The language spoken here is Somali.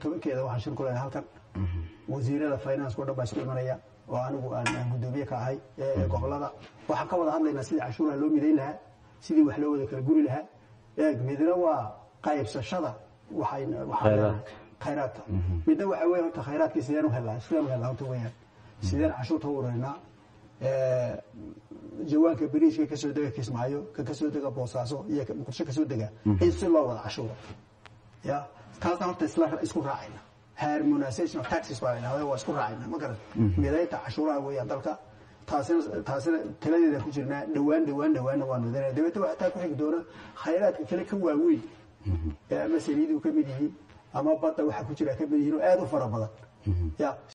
toban keeda waxaan shir ku leeyahay halkan wasiirada finance ku dhanba isku imanaya oo anigu aan gudoomiye ka ahay gobolada waxaan ka wada hadlaynaa sidii cashuuraha loo mideyn lahaa sidii wax loo wada kala guri lahaa midna waa qaybsashada khayraadka midna waxa weeye horta khayraadkii sideen u helaa horta weeyaan sideen cashuurta u ururinaa jawaanka bariiska ka soo dega Kismaayo ka soo dega Boosaaso iyo Muqdisho ka soo dega in si loo wada cashuuro ya taasna horta isku raacayna harmonization of taxes waa isku raacayna ma garan mideynta cashuuraha weeyaan dalka taasina taladeeda ku jirnaa dhawaan waan wadana dawladda waxa taa ku xig doona khayraadka kale ka waaweyn ama saliidu ka mid yihiin ama badda waxa ku jira ka mid yihiin oo aad u fara badan ya